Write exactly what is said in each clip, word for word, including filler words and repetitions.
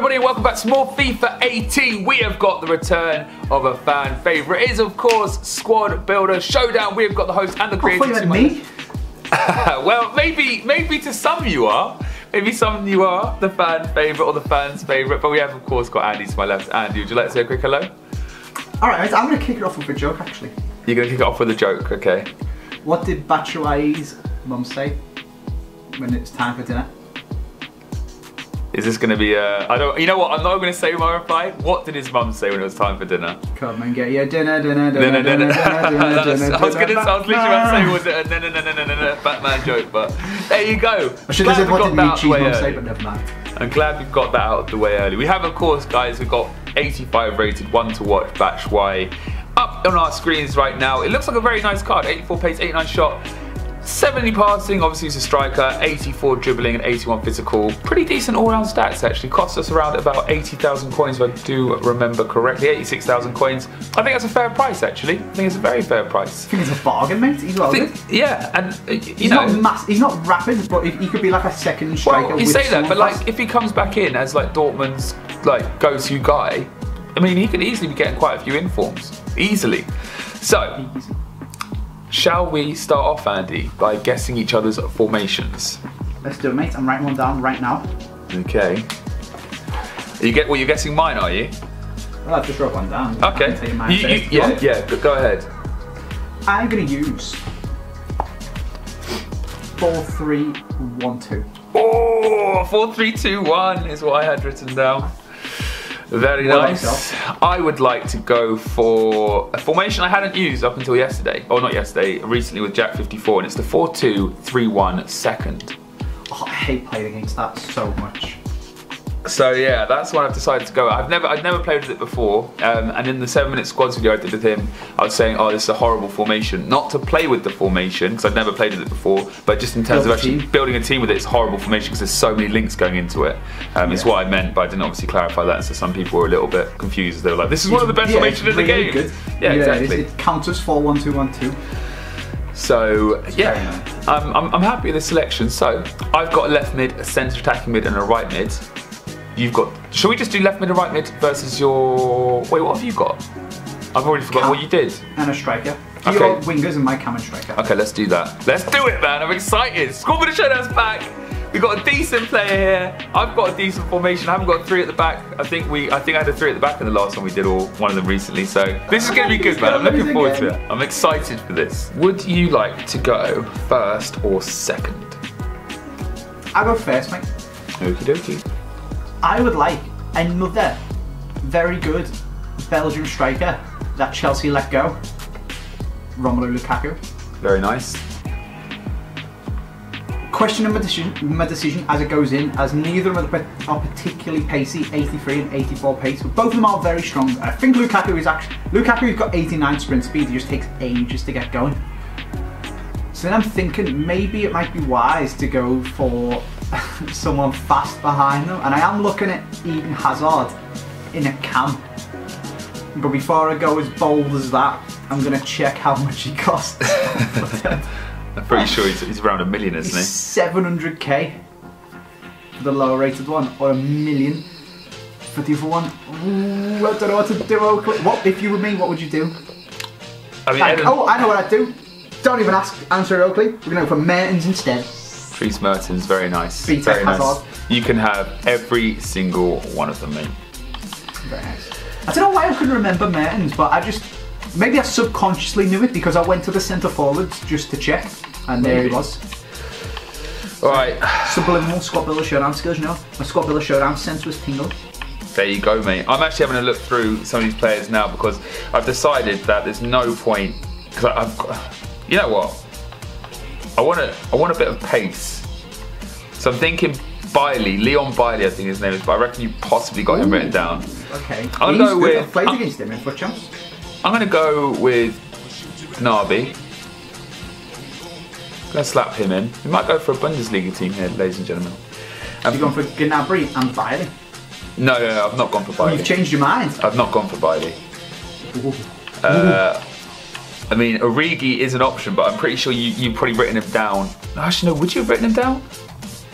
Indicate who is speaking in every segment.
Speaker 1: everybody, and welcome back to more FIFA eighteen. We have got the return of a fan favourite. It is, of course, Squad Builder Showdown. We have got the host and the creator.
Speaker 2: Oh, me?
Speaker 1: Well, maybe, maybe to some you are. Maybe some you are the fan favourite or the fans' favourite. But we have, of course, got Andy to my left. Andy, would you like to say a quick hello?
Speaker 2: All right, I'm going to kick it off with a joke, actually.
Speaker 1: You're going to kick it off with a joke, okay?
Speaker 2: What did Batshuayi's mum say when it's time for dinner?
Speaker 1: Is this going to be a... I don't... You know what? I'm not going to say my reply. What did his mum say when it was time for dinner?
Speaker 2: Come and get your dinner, dinner, dinner, dinner, dinner, dinner, dinner.
Speaker 1: I was going to... I was literally about to say, was it a no, no, no, no, no, no, no, Batman joke, but there you go.
Speaker 2: I should have said what did MICHY's mum say, but never mind.
Speaker 1: I'm glad we've got that out of the way early. We have, of course, guys, we've got eighty-five rated, one to watch Batshuayi up on our screens right now. It looks like a very nice card. eighty-four pace, eighty-nine shot. seventy passing, obviously he's a striker, eighty-four dribbling and eighty-one physical. Pretty decent all-round stats actually. Cost us around about eighty thousand coins if I do remember correctly. eighty-six thousand coins. I think that's a fair price actually. I think it's a very fair price.
Speaker 2: I think it's a bargain, mate. He's well good.
Speaker 1: Yeah, and uh, you
Speaker 2: he's
Speaker 1: know,
Speaker 2: not mass he's not rapid, but he could be like a second striker.
Speaker 1: Well, you
Speaker 2: with
Speaker 1: say that, but
Speaker 2: fast.
Speaker 1: like if he comes back in as like Dortmund's like go-to guy, I mean he could easily be getting quite a few informs. Easily. So Easy. Shall we start off, Andy, by guessing each other's formations?
Speaker 2: Let's do it, mate. I'm writing one down right now.
Speaker 1: Okay. You get? Well, you're guessing mine, are you?
Speaker 2: Well, I've just wrote one down.
Speaker 1: Okay.
Speaker 2: Tell you mine
Speaker 1: you, you, yeah, yeah. Go, go ahead.
Speaker 2: I'm gonna use four, three, one, two.
Speaker 1: Oh, four, three, two, one is what I had written down. Very nice. I would like to go for a formation I hadn't used up until yesterday. Or not yesterday, recently with Jack fifty-four, and it's the four two three one second.
Speaker 2: Oh, I hate playing against that so much.
Speaker 1: So yeah, that's what I've decided to go. I've never, I've never played with it before, um, and in the seven-minute squads video I did with him, I was saying, "Oh, this is a horrible formation." Not to play with the formation because I've never played with it before, but just in terms Build of actually team. building a team with it, it's a horrible formation because there's so many links going into it. Um, yeah. Is what I meant, but I didn't obviously clarify that, so some people were a little bit confused. They were like, "This is it's, one of the best yeah, formations in the really game." Good. Yeah, yeah, exactly.
Speaker 2: It counts as four one two one two.
Speaker 1: So yeah, nice. I'm, I'm, I'm happy with the selection. So I've got a left mid, a centre attacking mid, and a right mid. You've got. Shall we just do left mid and right mid versus your? Wait, what have you got? I've already forgotten what you did.
Speaker 2: And a striker.
Speaker 1: Okay.
Speaker 2: Your wingers and my cam and striker.
Speaker 1: Okay, let's do that. Let's do it, man. I'm excited. Squad Builder Showdown's back. We've got a decent player here. I've got a decent formation. I haven't got three at the back. I think we. I think I had a three at the back in the last one we did, or one of them recently. So this is going to be good, man. I'm looking forward to it. I'm excited for this. Would you like to go first or second?
Speaker 2: I'll go first, mate.
Speaker 1: Okie dokie.
Speaker 2: I would like another very good Belgian striker that Chelsea let go, Romelu Lukaku.
Speaker 1: Very nice.
Speaker 2: Questioning my decision, my decision as it goes in, as neither of them are particularly pacey, eighty-three and eighty-four pace, but both of them are very strong. I think Lukaku is actually, Lukaku's got eighty-nine sprint speed, it just takes ages to get going. So then I'm thinking maybe it might be wise to go for someone fast behind them, and I am looking at Eden Hazard in a cam. But before I go as bold as that, I'm going to check how much he costs.
Speaker 1: I'm pretty sure he's, he's around a million, isn't he?
Speaker 2: seven hundred K for the lower rated one, or a million for the other one. Ooh, I don't know what to do, Oakley. What, if you were me, what would you do?
Speaker 1: I mean,
Speaker 2: like, oh, I know what I'd do. Don't even ask, answer Oakley. We're going to go for Mertens instead.
Speaker 1: Dries Mertens, very nice.
Speaker 2: Beat
Speaker 1: very
Speaker 2: Hazard.
Speaker 1: nice. You can have every single one of them, mate.
Speaker 2: Very nice. I don't know why I couldn't remember Mertens, but I just, maybe I subconsciously knew it because I went to the centre forwards just to check, and there maybe. he was.
Speaker 1: Alright.
Speaker 2: Subliminal Squad Builder Showdown skills, you know? My Squad Builder Showdown sense was tingled.
Speaker 1: There you go, mate. I'm actually having a look through some of these players now because I've decided that there's no point, because I've got, you know what? I want a, I want a bit of pace. So I'm thinking Bailey, Leon Bailey I think his name is, but I reckon you possibly got Ooh. him written down.
Speaker 2: Okay.
Speaker 1: I'm going to go with,
Speaker 2: I've played I'm, against him in foot champs.
Speaker 1: I'm going to go with Nabi. I'm going to slap him in. We might go for a Bundesliga team here, ladies and gentlemen.
Speaker 2: Have you gone for Gnabry and Bailey?
Speaker 1: No, no, no, I've not gone for Bailey.
Speaker 2: You've changed your mind?
Speaker 1: I've not gone for Bailey. Ooh. Uh, I mean, Origi is an option, but I'm pretty sure you, you've probably written him down. Actually, no, would you have written him down?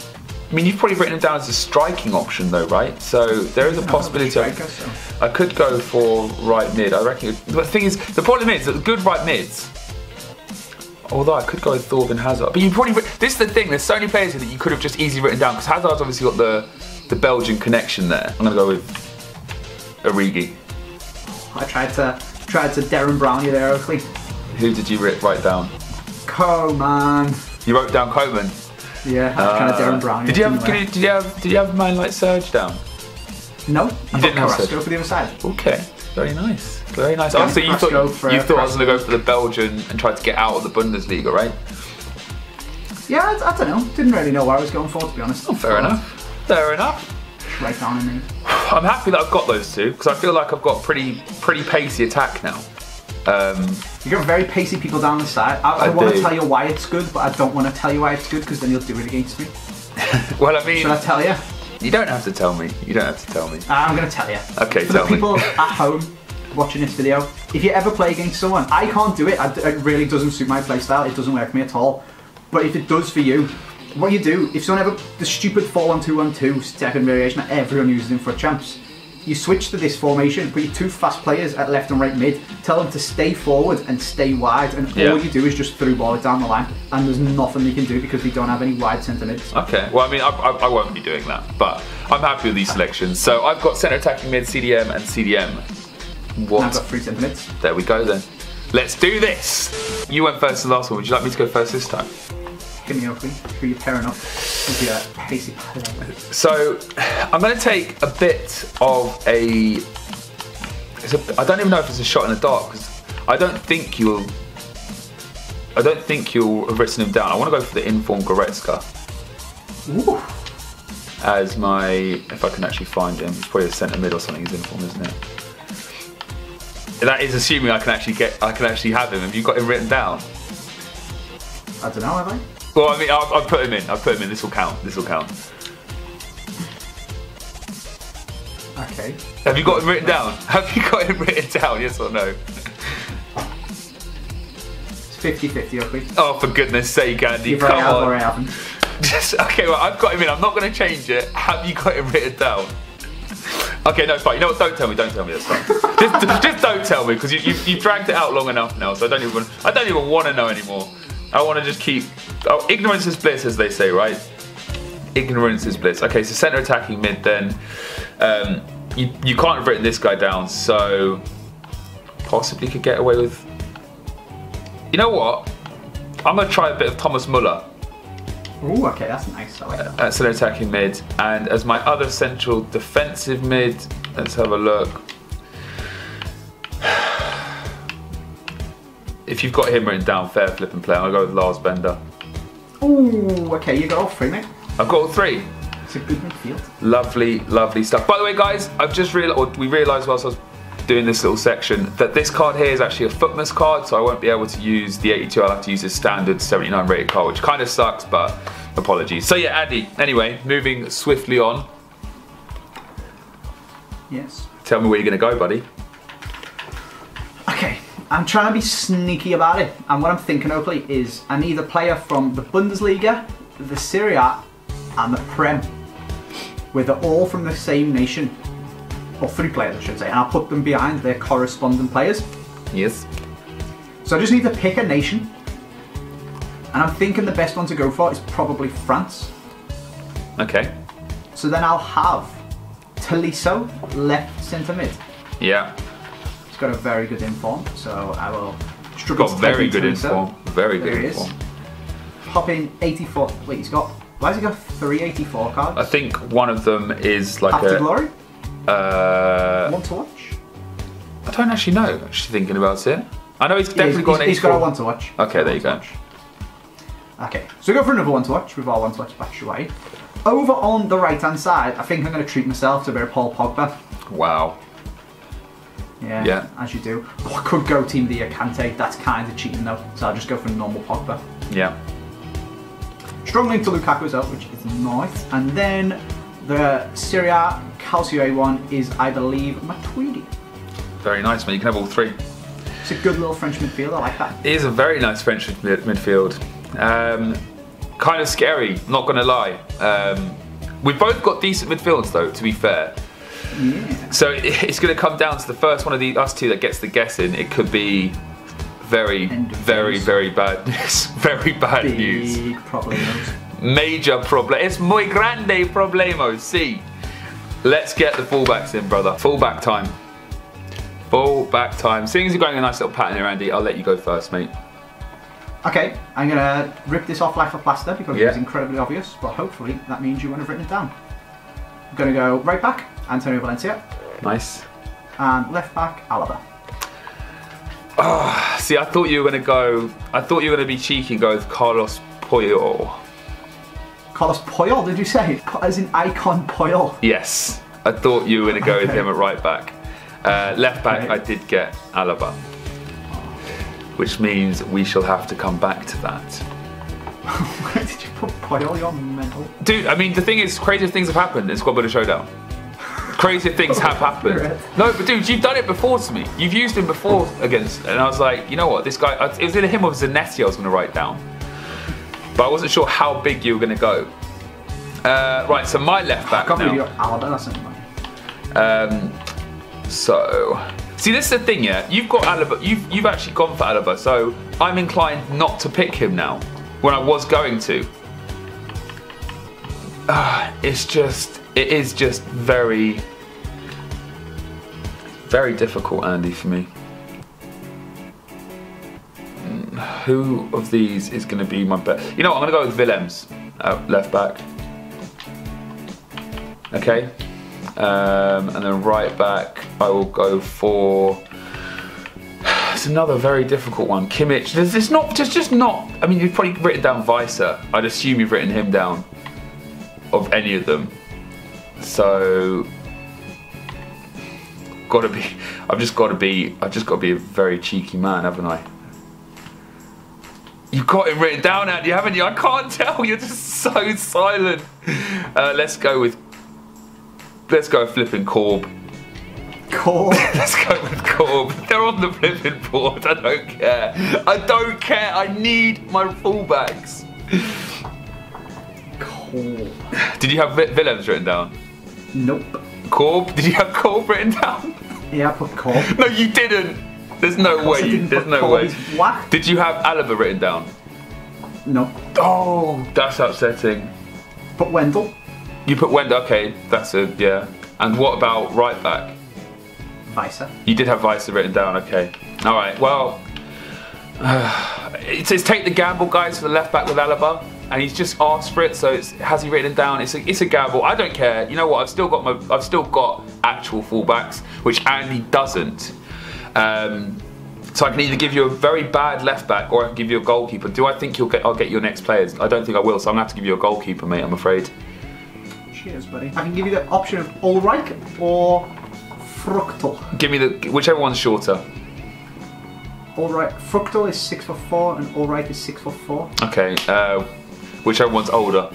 Speaker 1: I mean, you've probably written him down as a striking option though, right? So there is a possibility
Speaker 2: striker, so.
Speaker 1: I could go for right mid. I reckon. It, the thing is, the problem is that good right mids. Although I could go with Thorben Hazard, but you probably. This is the thing. There's so many players here that you could have just easily written down because Hazard's obviously got the the Belgian connection there. I'm gonna go with Origi.
Speaker 2: I tried to tried to Darren Brown you there, Oakley.
Speaker 1: Who did you write down?
Speaker 2: Coman.
Speaker 1: You wrote down Coman.
Speaker 2: Yeah, I was uh, trying to Darren Brown.
Speaker 1: Did you have? Did you have? Did you have a man like Serge down?
Speaker 2: No,
Speaker 1: you
Speaker 2: I
Speaker 1: didn't have
Speaker 2: Carrasco for the other side.
Speaker 1: Okay, very nice, very nice. Oh, so you
Speaker 2: Carrasco
Speaker 1: thought
Speaker 2: for,
Speaker 1: you
Speaker 2: uh,
Speaker 1: thought I was going to go for the Belgian and try to get out of the Bundesliga, right?
Speaker 2: Yeah, I, I don't know. Didn't really know where I was going for, to be honest.
Speaker 1: Oh, fair enough. Fair enough.
Speaker 2: Right down in me.
Speaker 1: I'm happy that I've got those two because I feel like I've got pretty pretty pacey attack now. Um,
Speaker 2: you got very pacey people down the side. I, I, I want to tell you why it's good, but I don't want to tell you why it's good because then you'll do it against me.
Speaker 1: Well, I mean,
Speaker 2: should I tell you?
Speaker 1: You don't have to tell me. You don't have to tell me.
Speaker 2: I'm going to tell you.
Speaker 1: Okay,
Speaker 2: For
Speaker 1: tell
Speaker 2: the people
Speaker 1: me.
Speaker 2: at home watching this video, if you ever play against someone, I can't do it. I, it really doesn't suit my playstyle. It doesn't work for me at all. But if it does for you, what you do, if someone ever, the stupid four one two one two second variation that everyone uses in FUT Champs, you switch to this formation, put your two fast players at left and right mid, tell them to stay forward and stay wide, and yeah. all you do is just throw ball it down the line, and there's nothing they can do because they don't have any wide centre mids.
Speaker 1: Okay, well I mean, I, I, I won't be doing that, but I'm happy with these selections. So I've got centre attacking mid, C D M, and C D M. What?
Speaker 2: And I've got three centre mids.
Speaker 1: There we go then. Let's do this! You went first the last one, would you like me to go first this time?
Speaker 2: Give me Oakley, who you're pairing up with your pacey player.
Speaker 1: So, I'm going to take a bit of a, it's a... I don't even know if it's a shot in the dark, because I don't think you'll... I don't think you'll have written him down. I want to go for the informed Goretzka.
Speaker 2: Ooh.
Speaker 1: As my... If I can actually find him. It's probably a centre mid or something he's informed, isn't it? That is assuming I can actually get... I can actually have him. Have you got him written down?
Speaker 2: I don't know, have I?
Speaker 1: Well, I mean, I'll, I'll put him in. I'll put him in. This will count. This will count.
Speaker 2: Okay.
Speaker 1: Have you got him written down? Have you got him written down? Yes or no?
Speaker 2: It's fifty fifty, Oakley.
Speaker 1: Oh, for goodness sake, Andy!
Speaker 2: You've
Speaker 1: come on.
Speaker 2: Or I haven't.
Speaker 1: Just, okay, well, I've got him in. I'm not going to change it. Have you got him written down? Okay, no, it's fine. You know what? Don't tell me. Don't tell me. That's fine. just, just don't tell me because you, you you dragged it out long enough now. So I don't even I don't even want to know anymore. I want to just keep... Oh, ignorance is bliss, as they say, right? Ignorance is bliss. Okay, so centre attacking mid then. Um, you, you can't have written this guy down, so... Possibly could get away with... You know what? I'm going to try a bit of Thomas Muller.
Speaker 2: Ooh, okay, that's nice. I like that.
Speaker 1: At centre attacking mid. And as my other central defensive mid, let's have a look. If you've got him written down, fair flipping play, I'll go with Lars Bender.
Speaker 2: Ooh, okay, you got all three, mate.
Speaker 1: I've got all three.
Speaker 2: It's a good midfield.
Speaker 1: Lovely, lovely stuff. By the way, guys, I've just realised, or we realised whilst I was doing this little section, that this card here is actually a Footmas card, so I won't be able to use the eighty-two. I'll have to use a standard seventy-nine rated card, which kind of sucks, but apologies. So yeah, Andy, anyway, moving swiftly on.
Speaker 2: Yes.
Speaker 1: Tell me where you're going to go, buddy.
Speaker 2: Okay. I'm trying to be sneaky about it, and what I'm thinking, Oakley, is I need a player from the Bundesliga, the Serie A, and the Prem, where they're all from the same nation, or three players I should say, and I'll put them behind their corresponding players.
Speaker 1: Yes.
Speaker 2: So I just need to pick a nation, and I'm thinking the best one to go for is probably France.
Speaker 1: Okay.
Speaker 2: So then I'll have Tolisso, left centre mid.
Speaker 1: Yeah.
Speaker 2: Got a very good inform, so I will struggle.
Speaker 1: Got very good inform. Very good inform.
Speaker 2: Hop in eighty-four. Wait, he's got. Why has he got three eighty-four cards?
Speaker 1: I think one of them is like
Speaker 2: After
Speaker 1: a.
Speaker 2: Glory?
Speaker 1: Uh.
Speaker 2: Want to watch?
Speaker 1: I don't actually know. Actually, thinking about it, I know he's definitely
Speaker 2: yeah, he's,
Speaker 1: got an eighty-four.
Speaker 2: He's got a one to watch.
Speaker 1: Okay, there you go.
Speaker 2: Okay, so we go for another one to watch with our one to watch Batshuayi. Over on the right hand side, I think I'm going to treat myself to a bit of Paul Pogba.
Speaker 1: Wow.
Speaker 2: Yeah,
Speaker 1: yeah,
Speaker 2: as you do. Oh, I could go Team the Kante, that's kind of cheating though, so I'll just go for normal Pogba.
Speaker 1: Yeah.
Speaker 2: Strong link to Lukaku as well, which is nice. And then the Serie A Calcio one is, I believe, Matuidi.
Speaker 1: Very nice, man. You can have all three.
Speaker 2: It's a good little French midfield, I like that.
Speaker 1: It is a very nice French mid midfield. Um, kind of scary, not going to lie. Um, we've both got decent midfields though, to be fair.
Speaker 2: Yeah.
Speaker 1: So it's going to come down to the first one of the us two that gets the guess in. It could be very, very, news. very bad news. Very bad
Speaker 2: Big
Speaker 1: news.
Speaker 2: Problemos.
Speaker 1: Major problem. It's muy grande problemo. See, let's get the fullbacks in, brother. Fullback time. Fullback time. Seeing as you're going a nice little pattern here, Andy, I'll let you go first, mate.
Speaker 2: Okay, I'm gonna rip this off like a plaster because
Speaker 1: yeah.
Speaker 2: it was incredibly obvious, but hopefully that means you won't have written it down. I'm gonna go right back, Antonio Valencia.
Speaker 1: Nice.
Speaker 2: And left back, Alaba.
Speaker 1: Oh, see, I thought you were gonna go. I thought you were gonna be cheeky and go with Carlos Puyol.
Speaker 2: Carlos Puyol, did you say? As in icon Puyol?
Speaker 1: Yes, I thought you were gonna go okay. with him at right back. Uh, left back,
Speaker 2: okay.
Speaker 1: I did get Alaba, which means we shall have to come back to that.
Speaker 2: Where did you put Puyol? You're mental.
Speaker 1: Dude, I mean, the thing is, crazier things have happened in Squad Builder Showdown. Crazier things have happened. No, but dude, you've done it before to me. You've used him before against, and I was like, you know what, this guy, it was either him or Zanetti I was going to write down. But I wasn't sure how big you were going to go. Uh, right, so my left back
Speaker 2: now.
Speaker 1: Your
Speaker 2: Alaba, that's not
Speaker 1: um, so, see, this is the thing, yeah. You've got Alaba. You've you've actually gone for Alaba, so I'm inclined not to pick him now when I was going to. Uh, it's just, it is just very, very difficult, Andy, for me. Who of these is going to be my bet? You know what, I'm going to go with Willems, uh, left back. Okay. Um, and then right back, I will go for... It's another very difficult one. Kimmich. There's just not, just, just not... I mean, you've probably written down Weiser. I'd assume you've written him down. Of any of them. So... Gotta be... I've just got to be... I've just got to be a very cheeky man, haven't I? You've got it written down, Andy, haven't you? I can't tell. You're just so silent. Uh, let's go with... Let's go with flipping Corb.
Speaker 2: Corb?
Speaker 1: Let's go with Corb. They're on the flipping board. I don't care. I don't care. I need my fullbacks.
Speaker 2: Corb.
Speaker 1: Did you have Willems written down?
Speaker 2: Nope.
Speaker 1: Corb? Did you have Corb written down?
Speaker 2: Yeah, I put Corb.
Speaker 1: No, you didn't. There's no way. You, there's no way.
Speaker 2: What?
Speaker 1: Did you have Alaba written down?
Speaker 2: No.
Speaker 1: Oh, that's upsetting.
Speaker 2: Put Wendell.
Speaker 1: You put Wendell. Okay, that's a yeah. And what about right back?
Speaker 2: Weiser.
Speaker 1: You did have Weiser written down. Okay. All right. Well, uh, it says take the gamble, guys, for the left back with Alaba, and he's just asked for it. So it's, has he written it down? It's a, it's a gamble. I don't care. You know what? I've still got my. I've still got actual fullbacks, which Andy doesn't. Um, so I can either give you a very bad left back or I can give you a goalkeeper. Do I think you'll get? I'll get your next players. I don't think I will. So I'm gonna have to give you a goalkeeper, mate. I'm afraid.
Speaker 2: Cheers, buddy. I can give you the option of Ulreich or Fruchtel.
Speaker 1: Give me the whichever one's shorter.
Speaker 2: Ulreich. Fruchtel is six foot four and Ulreich is six foot four.
Speaker 1: Okay. Uh, whichever one's older.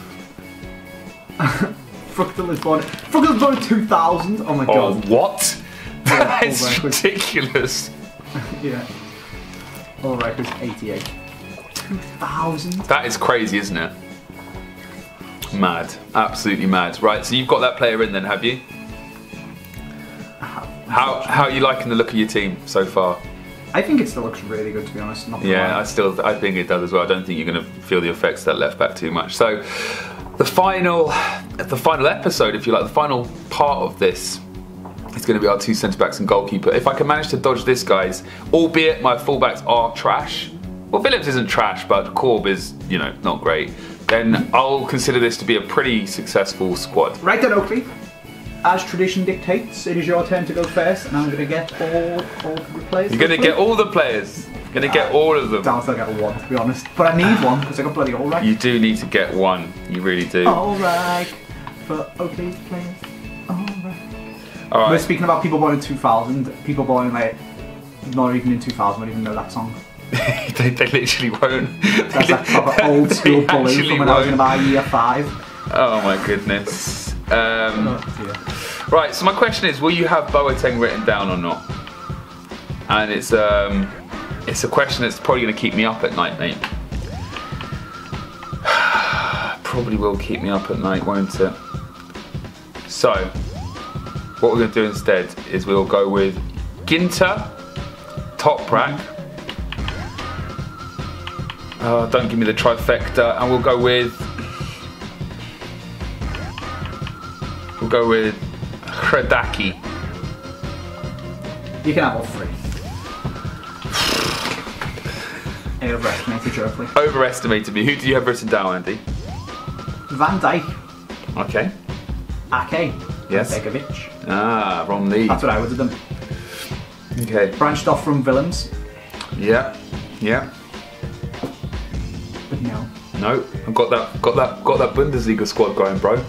Speaker 2: Fruchtel is born. Fruchtel is born in two thousand. Oh my god.
Speaker 1: Oh what? That is ridiculous.
Speaker 2: Yeah. Ulreich was eighty-eight. two thousand.
Speaker 1: That is crazy, isn't it? Mad. Absolutely mad. Right, so you've got that player in then, have you? How how are you liking the look of your team so far?
Speaker 2: I think it still looks really good, to be honest. Not
Speaker 1: yeah, I still I think it does as well. I don't think you're going to feel the effects of that left back too much. So the final the final episode, if you like, the final part of this is going to be our two centre backs and goalkeeper. If I can manage to dodge this, guys, albeit my fullbacks are trash. Well, Phillips isn't trash, but Corb is, you know, not great. Then I'll consider this to be a pretty successful squad.
Speaker 2: Right then, Oakley. As tradition dictates, it is your turn to go first, and I'm going to get all, all the players.
Speaker 1: You're going to get all the players. You're going to get all of them.
Speaker 2: Down to get one, to be honest. But I need one, because I got bloody Ulreich.
Speaker 1: You do need to get one. You really do.
Speaker 2: Ulreich for Oakley's players. Ulreich.
Speaker 1: All right.
Speaker 2: We're speaking about people born in two thousand. People born in, like, not even in two thousand, won't even know that song.
Speaker 1: they, they literally won't.
Speaker 2: That's like proper old school bully from when won't. I was in about year five.
Speaker 1: Oh my goodness. Um,
Speaker 2: oh,
Speaker 1: right, so my question is, will you have Boateng written down or not? And it's um, it's a question that's probably going to keep me up at night, mate. probably will keep me up at night, won't it? So, what we're going to do instead is we'll go with Ginter, top rack. Oh, don't give me the trifecta, and we'll go with we'll go with Hradaki.
Speaker 2: You can have all three. I overestimated you, Oakley.
Speaker 1: Overestimated me. Who do you have written down, Andy?
Speaker 2: Van Dijk.
Speaker 1: Okay.
Speaker 2: Ake.
Speaker 1: Yes.
Speaker 2: Begovic.
Speaker 1: Ah, wrong league.
Speaker 2: That's what I would have done.
Speaker 1: Okay.
Speaker 2: Branched off from Willems.
Speaker 1: Yeah. Yeah.
Speaker 2: But no.
Speaker 1: No. I've got that. Got that. Got that Bundesliga squad going, bro.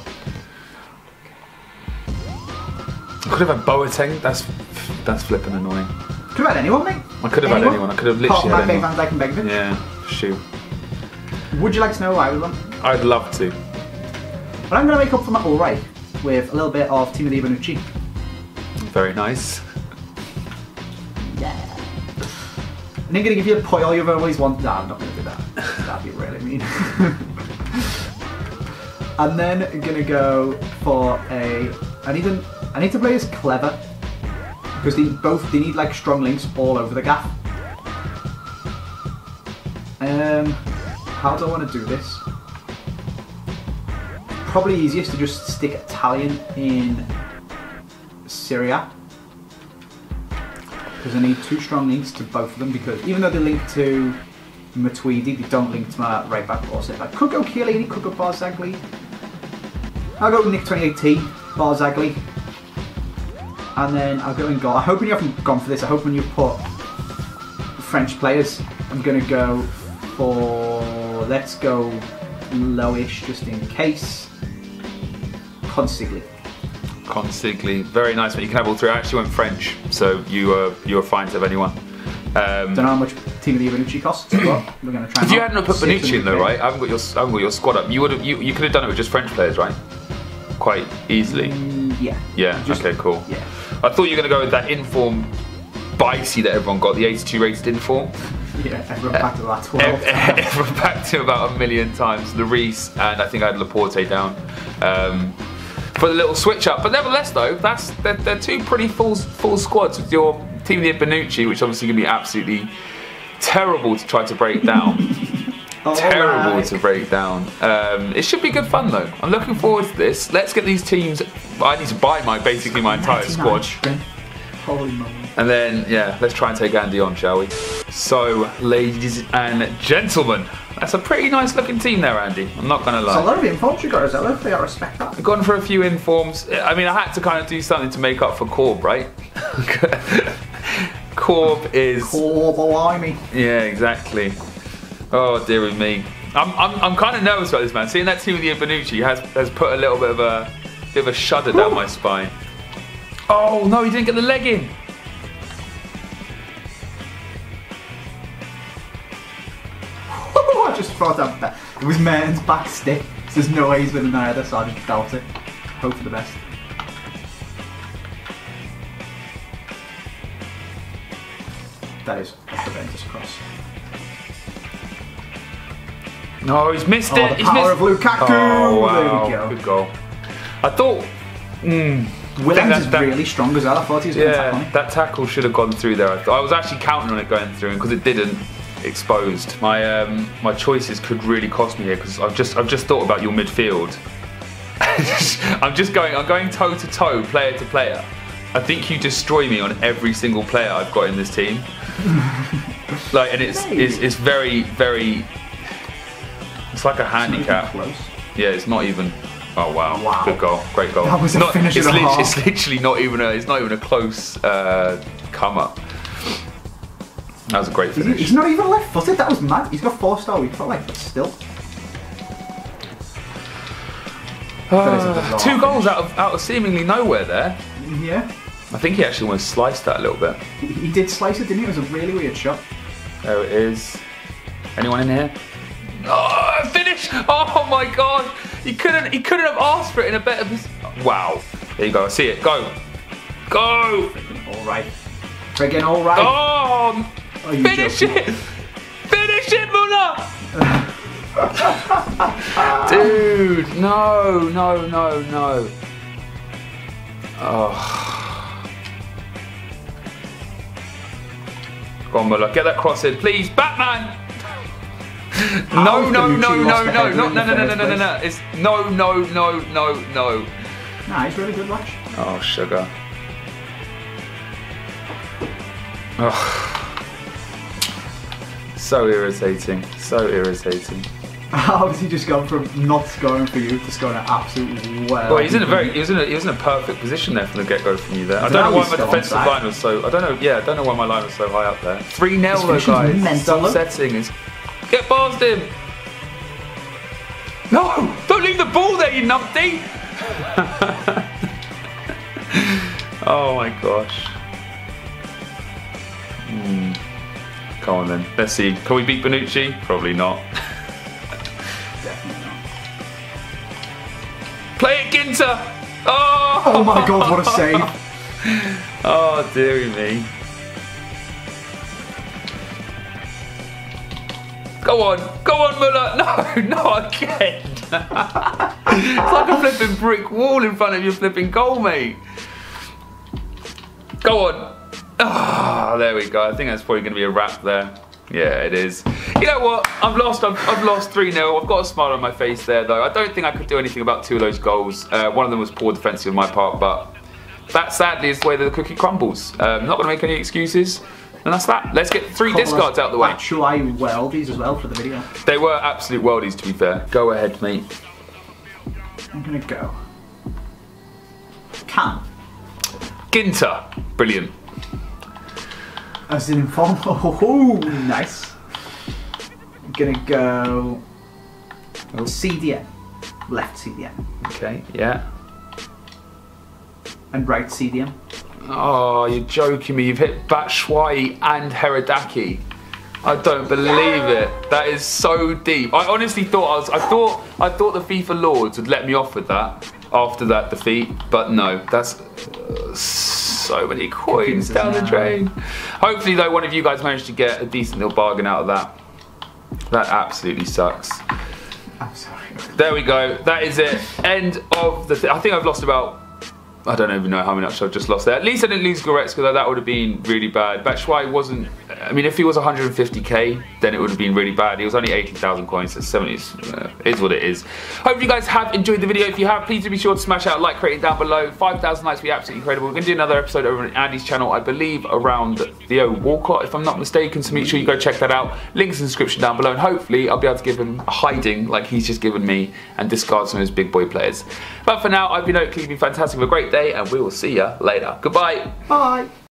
Speaker 1: I could have had Boateng. That's that's flipping annoying.
Speaker 2: Could have had anyone, mate.
Speaker 1: I could have
Speaker 2: anyone?
Speaker 1: had anyone. I could have literally had anyone.
Speaker 2: Van Dijk and Begovic.
Speaker 1: Yeah. Shoot.
Speaker 2: Would you like to know who I would want?
Speaker 1: I'd love to.
Speaker 2: But I'm going to make up for my all right with a little bit of Timothy Bonucci.
Speaker 1: Very nice.
Speaker 2: Yeah. And I'm going to give you a point all you've always wanted. No, I'm not going to do that. That'd be really mean. And then I'm going to go for a... I need, an, I need to play as clever. Because they both they need like strong links all over the gaff. Um, how do I want to do this? Probably easiest to just stick Italian in Syria. Because I need two strong links to both of them, because even though they link to Matuidi, they don't link to my right back or set back. Could go Chiellini, could go Barzagli. I'll go Nick twenty-eight T, Barzagli. And then I'll go in goal. I'm hoping you haven't gone for this. I hope when you put French players, I'm going to go for, let's go lowish just in case. Consigli.
Speaker 1: Consigli, very nice. You can have all three. I actually went French, so you are you are fine to have anyone. Um,
Speaker 2: Don't know how much Timothy Bonucci costs, but we're going to try.
Speaker 1: If you hadn't put Bonucci in though, right? I haven't got your I haven't got your squad up. You would have you, you could have done it with just French players, right? Quite easily.
Speaker 2: Mm, yeah.
Speaker 1: Yeah.
Speaker 2: Just,
Speaker 1: okay. Cool.
Speaker 2: Yeah.
Speaker 1: I thought you were going to go with that inform Bicey that everyone got, the eighty-two rated inform.
Speaker 2: Yeah, everyone back to that twelve.
Speaker 1: Everyone back to about a million times. Lloris, and I think I had Laporte down um, for the little switch up. But nevertheless, though, that's they're, they're two pretty full full squads with your team the Bonucci, which obviously going to be absolutely terrible to try to break down. Oh, terrible right. to break down. Um, it should be good fun though. I'm looking forward to this. Let's get these teams. I need to buy my basically my entire squad.
Speaker 2: Holy moly.
Speaker 1: And then yeah, let's try and take Andy on, shall we? So, ladies and gentlemen, that's a pretty nice looking team there, Andy. I'm not gonna lie.
Speaker 2: It's a lot of informs you got, is that? Hopefully I respect that.
Speaker 1: I've gone for a few informs. I mean, I had to kind of do something to make up for Corb, right? Corb is.
Speaker 2: Corb, blimey.
Speaker 1: Yeah, exactly. Oh dear with me. I'm I'm I'm kind of nervous about this, man. Seeing that team with Bonucci has has put a little bit of a bit of a shudder down my spine. Oh no, he didn't get the leg in.
Speaker 2: I just thought that it was Merton's back stick. So there's no way he's winning either, so I just doubt it. Hope for the best. That is a horrendous cross.
Speaker 1: No, he's missed
Speaker 2: oh,
Speaker 1: it.
Speaker 2: The
Speaker 1: he's
Speaker 2: power
Speaker 1: missed...
Speaker 2: of Lukaku.
Speaker 1: Oh, wow.
Speaker 2: There we go.
Speaker 1: Good goal. I thought. Mm,
Speaker 2: Willems is
Speaker 1: that,
Speaker 2: really strong as well. I thought he was going to
Speaker 1: yeah,
Speaker 2: tackle me.
Speaker 1: That tackle should have gone through there. I, I was actually counting on it going through, and because it didn't, exposed. My um, my choices could really cost me here because I've just I've just thought about your midfield. I'm just going. I'm going toe to toe, player to player. I think you destroy me on every single player I've got in this team. Like, and it's it's, it's very very. It's like a handicap. Yeah, it's not even. Oh wow.
Speaker 2: wow!
Speaker 1: Good goal, great goal.
Speaker 2: That was a
Speaker 1: not,
Speaker 2: finish
Speaker 1: it's,
Speaker 2: and a
Speaker 1: lit
Speaker 2: half.
Speaker 1: it's literally not even a. It's not even a close uh, come up. That was a great finish.
Speaker 2: He's not even left-footed. That was mad. He's got four-star weak foot, like, but still.
Speaker 1: Uh, two goals out of out of seemingly nowhere there.
Speaker 2: Yeah.
Speaker 1: I think he actually almost sliced that a little bit.
Speaker 2: He, he did slice it, didn't he? It was a really weird shot.
Speaker 1: There it is. Anyone in here? Oh, finish! Oh my god! He couldn't. He couldn't have asked for it in a better. Wow! There you go. I see it. Go, go!
Speaker 2: All right. Friggin' all right.
Speaker 1: Oh!
Speaker 2: Oh,
Speaker 1: finish
Speaker 2: joking?
Speaker 1: it! Finish it, Muller! Dude, no, no, no, no. Oh. Go on, Muller, get that cross in, please, Batman! No, no, no, no, no, no, no, no, no, no, no, no, no, it's no, no, no, no, no.
Speaker 2: Nah, he's really good, Lash.
Speaker 1: Oh, sugar. Oh. So irritating, so irritating.
Speaker 2: How has he just gone from not scoring for you to scoring an absolute well?
Speaker 1: Well, he's in a very, he was in a, he was in a perfect position there from the get-go from you there. I don't know why my defensive line was so, I don't know, yeah, I don't know why my line was so high up there. three nil though, guys. It's upsetting. It's, get past him. No, don't leave the ball there, you numpty. Oh my gosh. Hmm. Come on then, let's see. Can we beat Bonucci? Probably not.
Speaker 2: Definitely not.
Speaker 1: Play it, Ginter! Oh!
Speaker 2: Oh my god, what a save!
Speaker 1: Oh, dearie me. Go on, go on, Muller! No, not again! It's like a flipping brick wall in front of your flipping goal, mate. Go on. Ah, oh, there we go. I think that's probably going to be a wrap there. Yeah, it is. You know what? I've lost. I've, I've lost three nil. I've got a smile on my face there, though. I don't think I could do anything about two of those goals. Uh, one of them was poor defensive on my part, but that sadly is the way that the cookie crumbles. Um, not going to make any excuses, and that's that. Let's get three discards out of the way.
Speaker 2: Batshuayi worldies as well for the video.
Speaker 1: They were absolute worldies, to be fair. Go ahead, mate.
Speaker 2: I'm gonna go. Cam.
Speaker 1: Ginter. Brilliant.
Speaker 2: As in form. Oh, nice. I'm gonna go.
Speaker 1: Oh.
Speaker 2: C D M. Left C D M.
Speaker 1: Okay, yeah.
Speaker 2: And right C D M.
Speaker 1: Oh, you're joking me. You've hit Batshuayi and Herodaki. I don't believe it. That is so deep. I honestly thought I was. I thought. I thought the FIFA Lords would let me off with that after that defeat, but no. That's uh, so many coins down the drain. Hopefully, though, one of you guys managed to get a decent little bargain out of that. That absolutely sucks.
Speaker 2: I'm sorry.
Speaker 1: There we go. That is it. End of the. Th I think I've lost about. I don't even know how much I've just lost there. At least I didn't lose Goretzka, though. That would have been really bad. Batshuayi wasn't... I mean, if he was one hundred fifty K, then it would have been really bad. He was only eighty thousand coins, so seventy uh, is what it is. Hope you guys have enjoyed the video. If you have, please do be sure to smash out a like rating down below. five thousand likes would be absolutely incredible. We're going to do another episode over on Andy's channel, I believe, around Theo Walcott, if I'm not mistaken. So make sure you go check that out. Links in the description down below. And hopefully, I'll be able to give him a hiding like he's just given me and discard some of his big boy players. But for now, I've been Oakley. You've been fantastic. Have a great day, and we will see you later. Goodbye.
Speaker 2: Bye.